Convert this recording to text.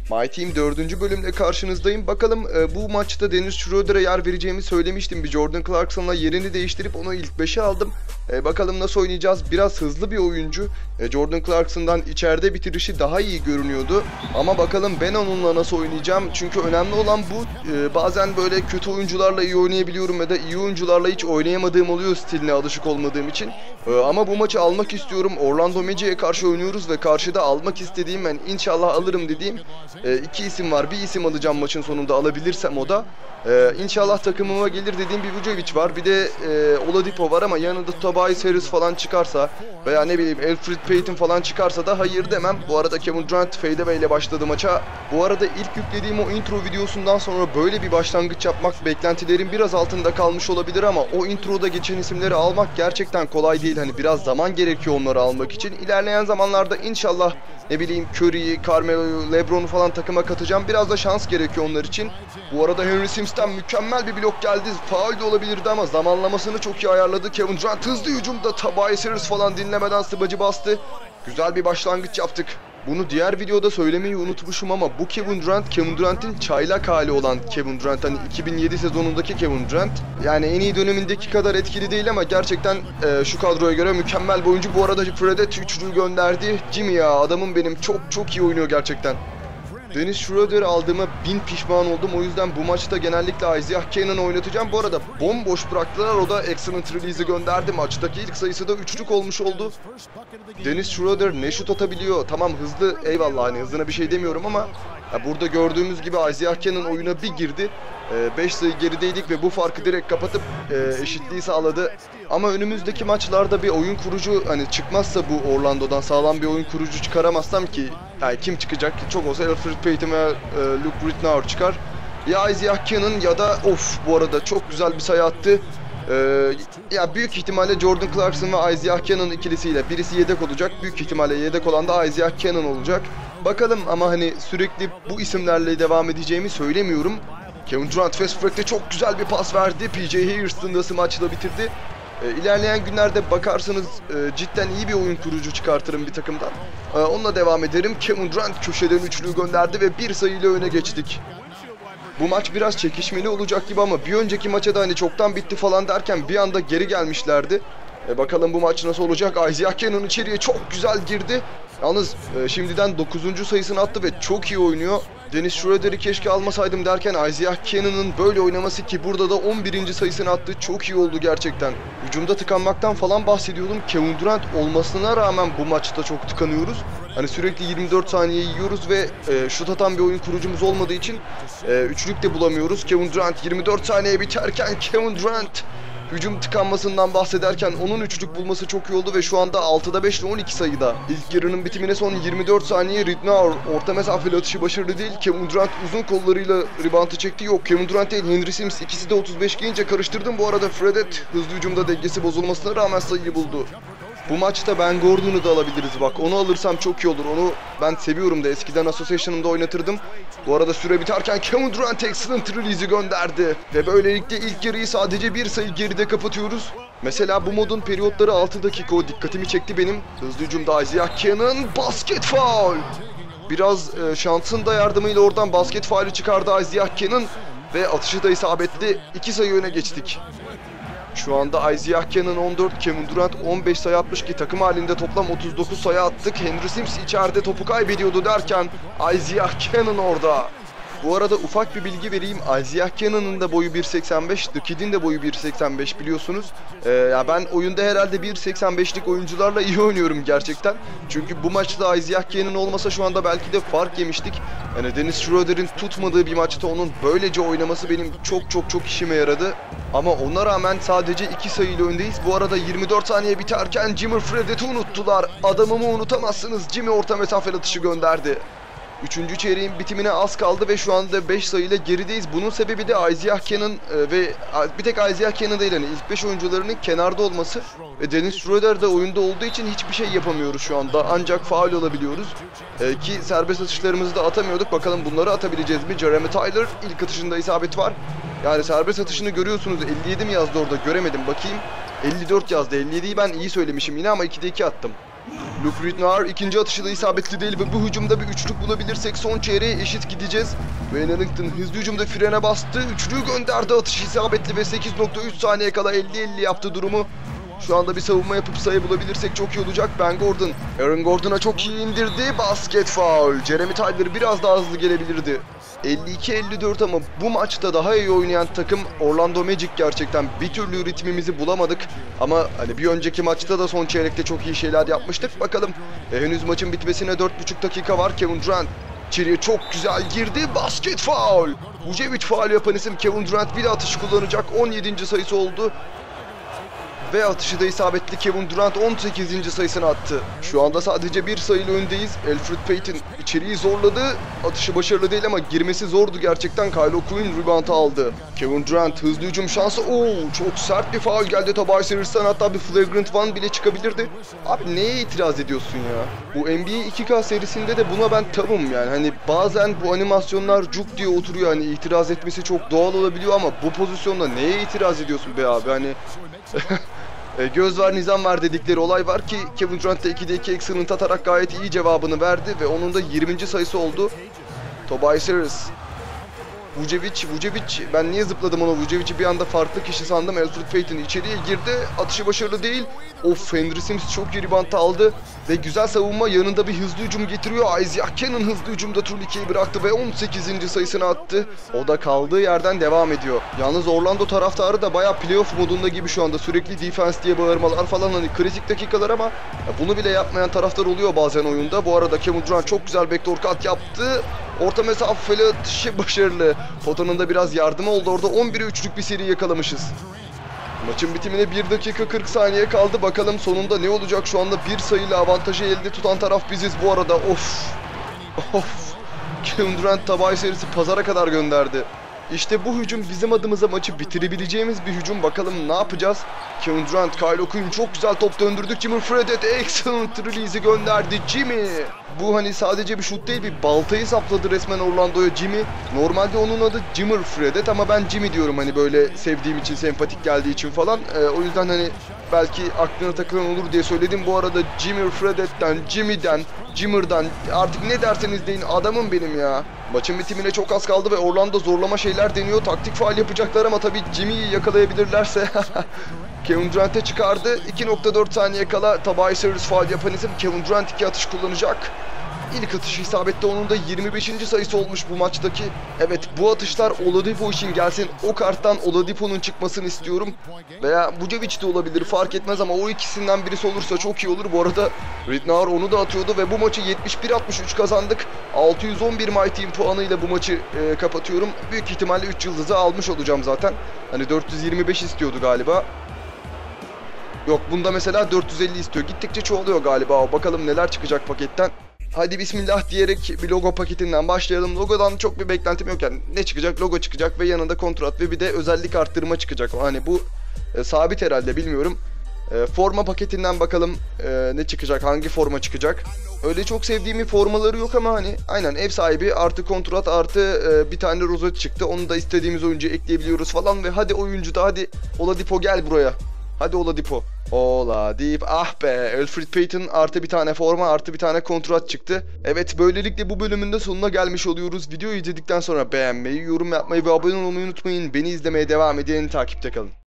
My Team 4. bölümle karşınızdayım. Bakalım bu maçta Dennis Schroeder'e yer vereceğimi söylemiştim. Bir Jordan Clarkson'la yerini değiştirip onu ilk 5'e aldım. Bakalım nasıl oynayacağız. Biraz hızlı bir oyuncu. Jordan Clarkson'dan içeride bitirişi daha iyi görünüyordu. Ama bakalım ben onunla nasıl oynayacağım. Çünkü önemli olan bu. Bazen böyle kötü oyuncularla iyi oynayabiliyorum ya da iyi oyuncularla hiç oynayamadığım oluyor stiline alışık olmadığım için. Ama bu maçı almak istiyorum. Orlando Magic'e karşı oynuyoruz ve karşıda almak istediğim, ben inşallah alırım dediğim iki isim var. Bir isim alacağım maçın sonunda, alabilirsem o da. İnşallah takımıma gelir dediğim bir Vucevic var. Bir de Oladipo var ama yanında Tobias Harris falan çıkarsa veya ne bileyim Elfrid Payton falan çıkarsa da hayır demem. Bu arada Kevin Durant fadeaway ile başladı maça. Bu arada ilk yüklediğim o intro videosundan sonra böyle bir başlangıç yapmak beklentilerin biraz altında kalmış olabilir ama o introda geçen isimleri almak gerçekten kolay değil. Hani biraz zaman gerekiyor onları almak için. İlerleyen zamanlarda inşallah ne bileyim Curry'yi, Carmelo'yu, LeBron'u falan takıma katacağım. Biraz da şans gerekiyor onlar için. Bu arada Henry Sims'ten mükemmel bir blok geldi. Faul de olabilirdi ama zamanlamasını çok iyi ayarladı. Kevin Durant hızlı hücumda Tobias Harris falan dinlemeden sıvacı bastı. Güzel bir başlangıç yaptık. Bunu diğer videoda söylemeyi unutmuşum ama bu Kevin Durant, Kevin Durant'in çaylak hali olan Kevin Durant. Hani 2007 sezonundaki Kevin Durant. Yani en iyi dönemindeki kadar etkili değil ama gerçekten şu kadroya göre mükemmel bir oyuncu. Bu arada Fred'e üçlüyü gönderdi. Jimmy ya, adamım benim, çok iyi oynuyor gerçekten. Dennis Schroeder'ı aldığıma bin pişman oldum. O yüzden bu maçta genellikle Isaiah Cannon'ı oynatacağım. Bu arada bomboş bıraktılar. O da excellent release'i gönderdi. Maçtaki ilk sayısı da üçlük olmuş oldu. Dennis Schroeder ne şut atabiliyor. Tamam hızlı, eyvallah, hani hızına bir şey demiyorum ama ya burada gördüğümüz gibi Isaiah Cannon oyuna bir girdi. 5 sayı gerideydik ve bu farkı direkt kapatıp eşitliği sağladı. Ama önümüzdeki maçlarda bir oyun kurucu hani çıkmazsa, bu Orlando'dan sağlam bir oyun kurucu çıkaramazsam ki yani kim çıkacak? Çok olsa Elfrid Payton ve Luke Rittenauer çıkar. Ya Isaiah Cannon ya da bu arada çok güzel bir sayı attı. Ya büyük ihtimalle Jordan Clarkson ve Isaiah Cannon ikilisiyle birisi yedek olacak. Büyük ihtimalle yedek olan da Isaiah Cannon olacak. Bakalım ama hani sürekli bu isimlerle devam edeceğimi söylemiyorum. Kevin Durant fast break'te çok güzel bir pas verdi. PJ Harrison da maçı bitirdi. İlerleyen günlerde bakarsanız cidden iyi bir oyun kurucu çıkartırım bir takımdan. Onunla devam ederim. Kevin Durant köşeden üçlüyü gönderdi ve bir sayıyla öne geçtik. Bu maç biraz çekişmeli olacak gibi ama bir önceki maça da hani çoktan bitti falan derken bir anda geri gelmişlerdi. Bakalım bu maç nasıl olacak? Isaiah Cannon içeriye çok güzel girdi. Yalnız şimdiden 9. sayısını attı ve çok iyi oynuyor. Dennis Schroeder'i keşke almasaydım derken Isaiah Cannon'ın böyle oynaması, ki burada da 11. sayısını attı. Çok iyi oldu gerçekten. Hücumda tıkanmaktan falan bahsediyordum. Kevin Durant olmasına rağmen bu maçta çok tıkanıyoruz. Hani sürekli 24 saniye yiyoruz ve şut atan bir oyun kurucumuz olmadığı için üçlük de bulamıyoruz. Kevin Durant 24 saniye biterken Kevin Durant hücum tıkanmasından bahsederken onun üçlük bulması çok iyi oldu ve şu anda 6'da 5 ile 12 sayıda. İlk yarının bitimine son 24 saniye. Rittenauer orta mesafeli atışı başarılı değil. Kevin Durant uzun kollarıyla rebound'ı çekti. Yok, Kevin Durant değil, Henry Sims, ikisi de 35 giyince karıştırdım. Bu arada Fred'et hızlı hücumda dengesi bozulmasına rağmen sayıyı buldu. Bu maçta Ben Gordon'u da alabiliriz bak. Onu alırsam çok iyi olur. Onu ben seviyorum da, eskiden Association'ımda oynatırdım. Bu arada süre biterken Kevin Durant excellent release'i gönderdi. Ve böylelikle ilk yarıyı sadece bir sayı geride kapatıyoruz. Mesela bu modun periyotları 6 dakika, o dikkatimi çekti benim. Hızlı hücumda Isaiah Cannon, basket foul. Biraz şansın da yardımıyla oradan basket faulü çıkardı Isaiah Cannon. Ve atışı da isabetli, 2 sayı öne geçtik. Şu anda Isaiah Cannon 14, Kevin Durant 15 sayı atmış ki takım halinde toplam 39 sayı attık. Henry Sims içeride topu kaybediyordu derken Isaiah Cannon orada. Bu arada ufak bir bilgi vereyim. Isaiah Cannon'ın da boyu 1.85, The Kid'in de boyu 1.85 biliyorsunuz. Ya ben oyunda herhalde 1.85'lik oyuncularla iyi oynuyorum gerçekten. Çünkü bu maçta Isaiah Cannon olmasa şu anda belki de fark yemiştik. Yani Dennis Schroeder'in tutmadığı bir maçta onun böylece oynaması benim çok işime yaradı. Ama ona rağmen sadece 2 sayıyla öndeyiz. Bu arada 24 saniye biterken Jimmy Fredet'i unuttular. Adamımı unutamazsınız. Jimmy orta mesafeli atışı gönderdi. 3. çeyreğin bitimine az kaldı ve şu anda 5 sayıyla gerideyiz. Bunun sebebi de Isaiah Cannon ve bir tek Isaiah Cannon değil, hani ilk 5 oyuncularının kenarda olması ve Dennis Schroeder de oyunda olduğu için hiçbir şey yapamıyoruz şu anda. Ancak faul olabiliyoruz. Ki serbest atışlarımızı da atamıyorduk. Bakalım bunları atabileceğiz mi? Jeremy Tyler ilk atışında isabet var. Yani serbest atışını görüyorsunuz. 57 mi yazdı orada, göremedim, bakayım. 54 yazdı. 57'yi ben iyi söylemişim yine ama 2'de 2 attım. Luke Ridnour ikinci atışı da isabetli değil ve bu hücumda bir üçlük bulabilirsek son çeyreğe eşit gideceğiz. Wayne Ellington hızlı hücumda frene bastı. Üçlüğü gönderdi, atış isabetli ve 8.3 saniye kala 50-50 yaptı durumu. Şu anda bir savunma yapıp sayı bulabilirsek çok iyi olacak. Ben Gordon. Aaron Gordon'a çok iyi indirdi. Basket foul. Jeremy Tyler biraz daha hızlı gelebilirdi. 52-54 ama bu maçta daha iyi oynayan takım Orlando Magic gerçekten. Bir türlü ritmimizi bulamadık. Ama hani bir önceki maçta da son çeyrekte çok iyi şeyler yapmıştık. Bakalım. Henüz maçın bitmesine 4,5 dakika var. Kevin Durant içeriye çok güzel girdi. Basket foul. Vucevic faul yapan isim Kevin Durant bir de atış kullanacak. 17. sayısı oldu. Ve atışı da isabetli. Kevin Durant 18. sayısını attı. Şu anda sadece bir sayıyla öndeyiz. Elfrid Payton içeriği zorladı. Atışı başarılı değil ama girmesi zordu gerçekten. Kylo Quinn rebound'ı aldı. Kevin Durant hızlı hücum şansı. Çok sert bir faul geldi Tobias Harris'ten. Hatta bir flagrant one bile çıkabilirdi. Abi neye itiraz ediyorsun ya? Bu NBA 2K serisinde de buna ben tamam yani. Hani bazen bu animasyonlar cuk diye oturuyor. Hani itiraz etmesi çok doğal olabiliyor ama bu pozisyonda neye itiraz ediyorsun be abi? Hani göz var nizam var dedikleri olay var ki Kevin Durant da 2'de 2 excellent atarak gayet iyi cevabını verdi ve onun da 20. sayısı oldu. Tobias Harris. Vucevic, ben niye zıpladım ona? Vucevic'i bir anda farklı kişi sandım. Elfrid Payton içeriye girdi. Atışı başarılı değil. Henry Sims çok iyi rebound aldı. Ve güzel savunma, yanında bir hızlı hücum getiriyor. Isaiah Cannon hızlı hücumda turnikeyi bıraktı ve 18. sayısını attı. O da kaldığı yerden devam ediyor. Yalnız Orlando taraftarı da bayağı playoff modunda gibi şu anda. Sürekli defense diye bağırmalar falan, hani kritik dakikalar ama bunu bile yapmayan taraftar oluyor bazen oyunda. Bu arada Kevin Durant çok güzel backdoor cut yaptı. Orta mesafeli atışı başarılı. Foton'un da biraz yardımı oldu orada. 11'e 3'lük bir seri yakalamışız. Maçın bitimine 1 dakika 40 saniye kaldı. Bakalım sonunda ne olacak? Şu anda bir sayıyla avantajı elde tutan taraf biziz bu arada. Of. Kevin Durant Tobias Harris'i pazara kadar gönderdi. İşte bu hücum bizim adımıza maçı bitirebileceğimiz bir hücum. Bakalım ne yapacağız? Kevin Durant, Kylo Quinn çok güzel top döndürdük. Jimmy Fredette excellent release'i gönderdi. Jimmy. Bu hani sadece bir şut değil, bir baltayı sapladı resmen Orlando'ya Jimmy. Normalde onun adı Jimmy Fredette ama ben Jimmy diyorum hani böyle sevdiğim için, sempatik geldiği için falan. O yüzden hani belki aklına takılan olur diye söyledim. Bu arada Jimmy Fredette'den, Jimmy'den, Jimmer'dan artık ne derseniz deyin, adamım benim ya. Maçın bitimine çok az kaldı ve Orlando zorlama şeyler deniyor. Taktik faul yapacaklar ama tabii Jimmy'yi yakalayabilirlerse. Kevin Durant'e çıkardı. 2.4 saniye kala Tobias Harris faul yapan isim. Kevin Durant 2 atış kullanacak. İlk atışı isabetli, onun da 25. sayısı olmuş bu maçtaki. Evet, bu atışlar Oladipo için gelsin. O karttan Oladipo'nun çıkmasını istiyorum. Veya Vucevic de olabilir, fark etmez ama o ikisinden birisi olursa çok iyi olur. Bu arada Ridnour onu da atıyordu ve bu maçı 71-63 kazandık. 611 My Team puanıyla bu maçı kapatıyorum. Büyük ihtimalle 3 yıldızı almış olacağım zaten. Hani 425 istiyordu galiba. Yok, bunda mesela 450 istiyor. Gittikçe çoğalıyor galiba. Bakalım neler çıkacak paketten. Hadi bismillah diyerek bir logo paketinden başlayalım. Logodan çok bir beklentim yok yani. Ne çıkacak? Logo çıkacak ve yanında kontrat ve bir de özellik arttırma çıkacak. Hani bu sabit herhalde, bilmiyorum. Forma paketinden bakalım ne çıkacak, hangi forma çıkacak. Öyle çok sevdiğim bir formaları yok ama hani aynen ev sahibi artı kontrat artı bir tane rozet çıktı. Onu da istediğimiz oyuncuya ekleyebiliyoruz falan ve hadi oyuncu da, hadi Oladipo gel buraya. Hadi Oladipo. Oladipo, ah be, Elfrid Payton artı bir tane forma artı bir tane kontrat çıktı. Evet, böylelikle bu bölümün de sonuna gelmiş oluyoruz. Videoyu izledikten sonra beğenmeyi, yorum yapmayı ve abone olmayı unutmayın. Beni izlemeye devam edin, takipte kalın.